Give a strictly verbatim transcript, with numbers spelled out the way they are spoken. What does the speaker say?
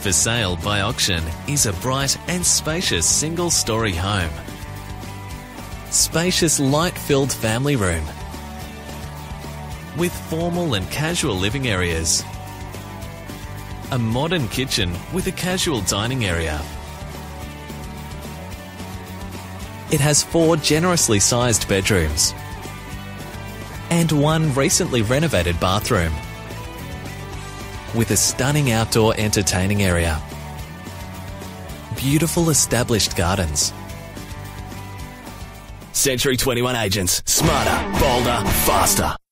for sale by auction is a bright and spacious single-storey home. Spacious light-filled family room with formal and casual living areas. A modern kitchen with a casual dining area. It has four generously sized bedrooms and one recently renovated bathroom with a stunning outdoor entertaining area. Beautiful established gardens. Century twenty-one agents. Smarter, bolder, faster.